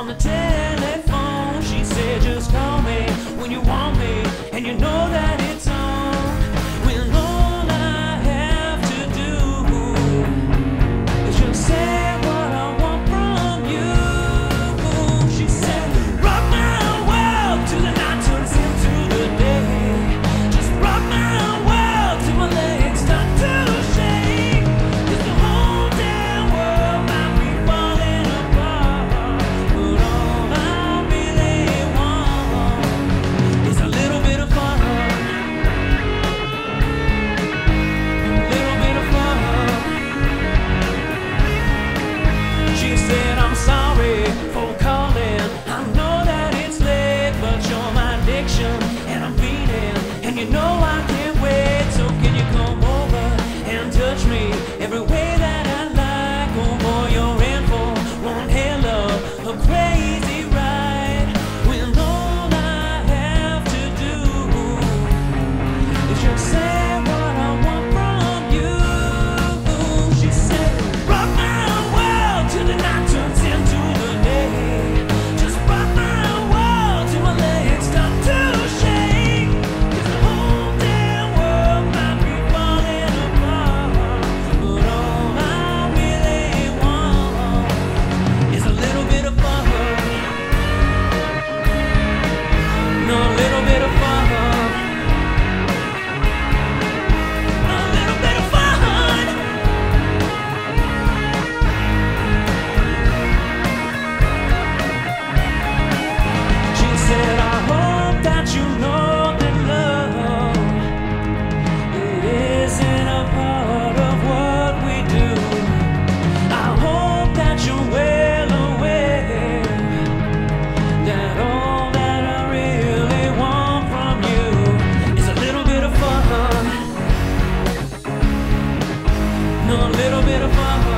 the telephone. She said, just call me when you want me, and you know that it's on. When all I have to do is just say what I want from you. She said, rock my world till the night turns into the day. Just rock my world till my legs start to shake. 'Cause the whole damn world might be falling apart, but all I really want is a little bit of fun. A little bit of fun. She said, I'm sorry for calling. I know that it's late, but you're my addiction, and I'm beating, and you know I can't wait. So can you come over and touch me every way that I like? Oh boy, you're in for one hell of a crazy ride. When all I have to do is just say what I want from you. She said, rock my world till the night turns into the day. Just rock my world till my legs start to shake. 'Cause the whole damn world might be falling apart, but all I really want is a little bit of fun. No, a little bit of fun. A little bit of fun. She said, I hope that you know that love, it isn't a part of what we do. I hope that you're well aware that all that I really want from you is a little bit of fun. No, a little bit of fun.